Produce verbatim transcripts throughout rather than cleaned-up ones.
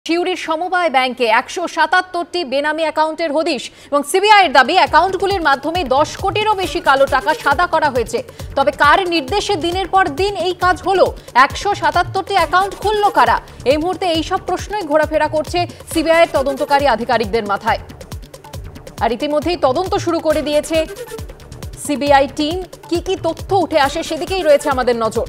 শিউরির সমবায় ব্যাংকে একশো সাতাত্তরটি বেনামি অ্যাকাউন্টের হদিশ এবং সিবিআইয়ের দাবি অ্যাকাউন্টগুলির মাধ্যমে দশ কোটিরও বেশি কালো টাকা সাদা করা হয়েছে। তবে কার নির্দেশে দিনের পর দিন এই কাজ হলো, একশো সাতাত্তরটি অ্যাকাউন্ট খুলল কারা? এই মুহূর্তে এইসব প্রশ্নই ঘোরাফেরা করছে সিবিআইয়ের তদন্তকারী আধিকারিকদের মাথায়। আর ইতিমধ্যেই তদন্ত শুরু করে দিয়েছে সিবিআই টিম। কি কি তথ্য উঠে আসে সেদিকেই রয়েছে আমাদের নজর।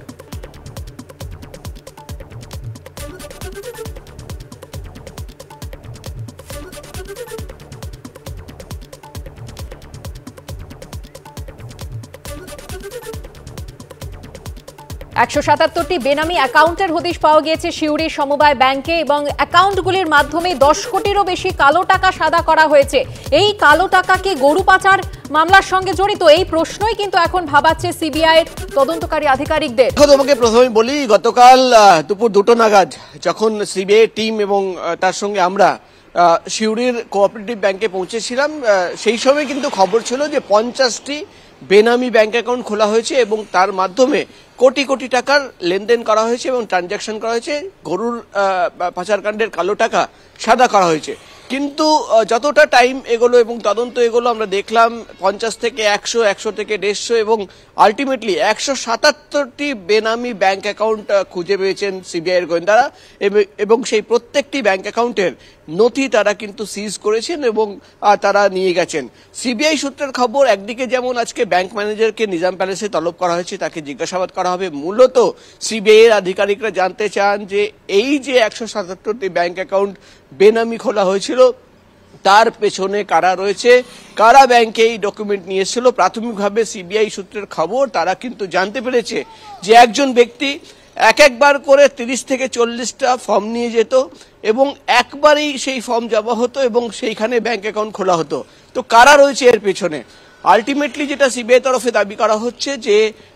একশো সাতাত্তরটি বেনামি অ্যাকাউন্টের হদিশ পাওয়া গিয়েছে শিউরির সমবায় ব্যাংকে এবং অ্যাকাউন্টগুলির মাধ্যমে দশ কোটিরও বেশি কালো টাকা সাদা করা হয়েছে। এই কালো টাকাকে গরু পাচার মামলার সঙ্গে জড়িত, এই প্রশ্নই কিন্তু এখন ভাবাচ্ছে সিবিআইয়ের তদন্তকারী আধিকারিকদের। তোমাকে প্রথমে বলি, গতকাল দুপুর দুটো নাগাদ যখন সিবিআই টিম এবং তার সঙ্গে আমরা শিউরির কোঅপারেটিভ ব্যাংকে পৌঁছেছিলাম, সেই সময় কিন্তু খবর ছিল যে পঞ্চাশটি বেনামি ব্যাংক অ্যাকাউন্ট খোলা হয়েছে এবং তার মাধ্যমে কোটি কোটি টাকার লেনদেন করা হয়েছে এবং ট্রানজাকশন করা হয়েছে, গরুর পাচারকাণ্ডের কালো টাকা সাদা করা হয়েছে। কিন্তু যতটা টাইম এগোলো এবং তদন্ত এগোলো, আমরা দেখলাম পঞ্চাশ থেকে একশো, একশো থেকে দেড়শো এবং আলটিমেটলি একশো সাতাত্তরটি বেনামি ব্যাংক অ্যাকাউন্ট খুঁজে পেয়েছেন সিবিআইয়ের গোয়েন্দারা এবং সেই প্রত্যেকটি ব্যাংক অ্যাকাউন্টের নথি তারা কিন্তু সিজ করেছেন এবং তারা নিয়ে গেছেন। সিবিআই সূত্রের খবর, একদিকে যেমন আজকে ব্যাংক ম্যানেজারকে নিজাম প্যালেসে তলব করা হয়েছে, তাকে জিজ্ঞাসাবাদ করা হবে। মূলত সিবিআই এর আধিকারিকরা জানতে চান যে এই যে একশো সাতাত্তরটি ব্যাংক অ্যাকাউন্ট বেনামি খোলা হয়েছিল, তার পেছনে কারা রয়েছে, কারা ব্যাংকে এই ডকুমেন্ট নিয়ে এসেছিল। প্রাথমিকভাবে সিবিআই সূত্রের খবর, তারা কিন্তু জানতে পেরেছে যে একজন ব্যক্তি এক একবার করে তিরিশ থেকে চল্লিশটা ফর্ম নিয়ে যেত এবং একবারেই সেই ফর্ম জমা হতো এবং সেইখানে ব্যাংক অ্যাকাউন্ট খোলা হতো। তো কারা রয়েছে এর পেছনে? আলটিমেটলি যেটা সিবিআই তরফে দাবি করা হচ্ছে যে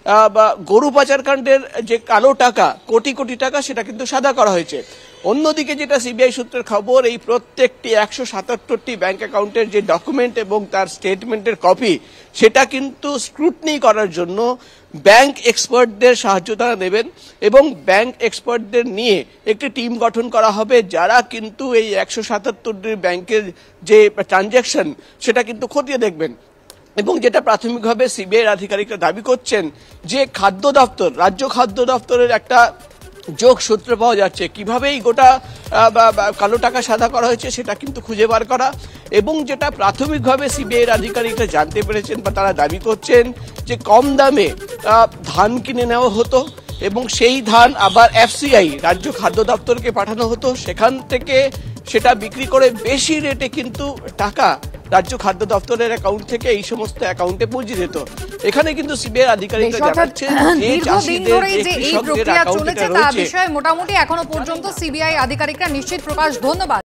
গরু পাচারকাণ্ডের যে কালো টাকা, কোটি কোটি টাকা, সেটা কিন্তু সাদা করা হয়েছে। অন্যদিকে যেটা সিবিআই সূত্রের খবর, এই প্রত্যেকটি একশো সাতাত্তরটি ব্যাংক অ্যাকাউন্টের যে ডকুমেন্ট এবং তার স্টেটমেন্টের কপি, সেটা কিন্তু স্ক্রুটনি করার জন্য ব্যাংক এক্সপার্টদের সাহায্য তারা নেবেন এবং ব্যাংক এক্সপার্টদের নিয়ে একটি টিম গঠন করা হবে, যারা কিন্তু এই একশো সাতাত্তরটি ব্যাংকের যে ট্রানজাকশন সেটা কিন্তু খতিয়ে দেখবেন। এবং যেটা প্রাথমিকভাবে সিবিআই আধিকারিকরা দাবি করছেন যে খাদ্য দপ্তর, রাজ্য খাদ্য দপ্তরের একটা যোগ সূত্র পাওয়া যাচ্ছে, কিভাবে এই গোটা কালো টাকা সাদা করা হয়েছে সেটা কিন্তু খুঁজে বার করা। এবং যেটা প্রাথমিকভাবে সিবিআই আধিকারিকরা জানতে পেরেছেন বা তারা দাবি করছেন যে কম দামে ধান কিনে নেওয়া হতো এবং সেই ধান আবার এফসিআই, রাজ্য খাদ্য দপ্তরকে পাঠানো হতো, সেখান থেকে সেটা বিক্রি করে বেশি রেটে কিন্তু টাকা রাজ্য খাদ্য দপ্তরের অ্যাকাউন্ট থেকে এই সমস্ত অ্যাকাউন্টে পৌঁছে যেত। এখানে কিন্তু সিবিআই আধিকারিকরা জানাচ্ছেন যে চাষিদের যে কৃষকদের অ্যাকাউন্টে রয়েছে, মোটামুটি এখনো পর্যন্ত সিবিআই আধিকারিকরা নিশ্চিত প্রকাশ। ধন্যবাদ।